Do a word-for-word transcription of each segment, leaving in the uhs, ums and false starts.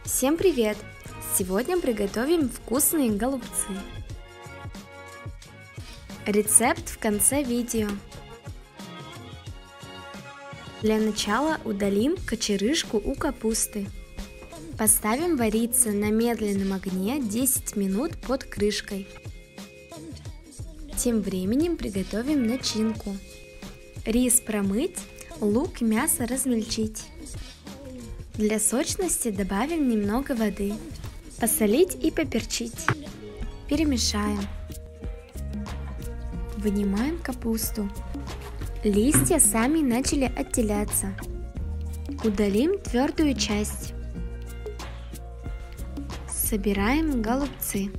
Всем привет! Сегодня приготовим вкусные голубцы. Рецепт в конце видео. Для начала удалим кочерышку у капусты. Поставим вариться на медленном огне десять минут под крышкой. Тем временем приготовим начинку. Рис промыть, лук и мясо размельчить. Для сочности добавим немного воды. Посолить и поперчить. Перемешаем. Вынимаем капусту. Листья сами начали отделяться. Удалим твердую часть. Собираем голубцы.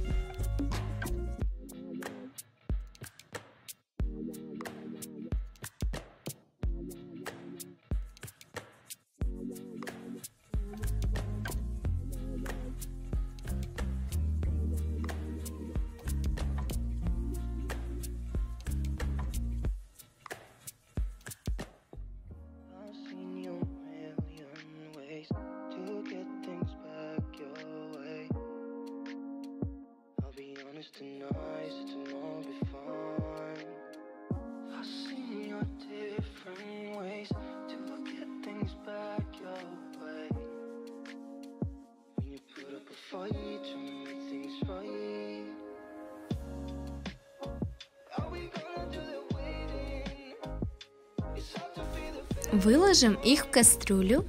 Выложим их в кастрюлю.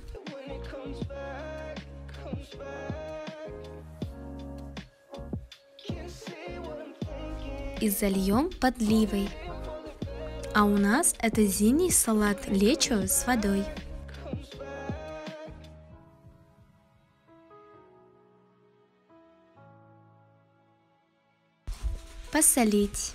И зальем подливой. А у нас это зимний салат лечо с водой. Посолить.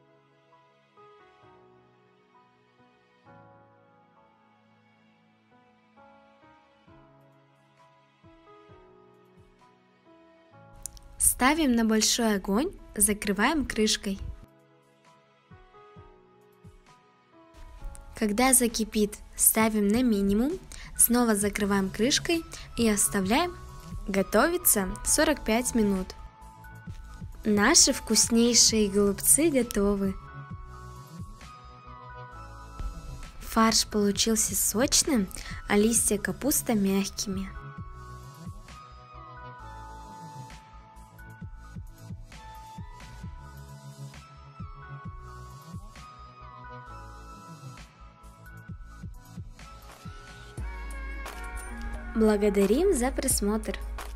Ставим на большой огонь, закрываем крышкой. Когда закипит, ставим на минимум, снова закрываем крышкой и оставляем готовиться сорок пять минут. Наши вкуснейшие голубцы готовы. Фарш получился сочным, а листья капусты мягкими. Благодарим за просмотр!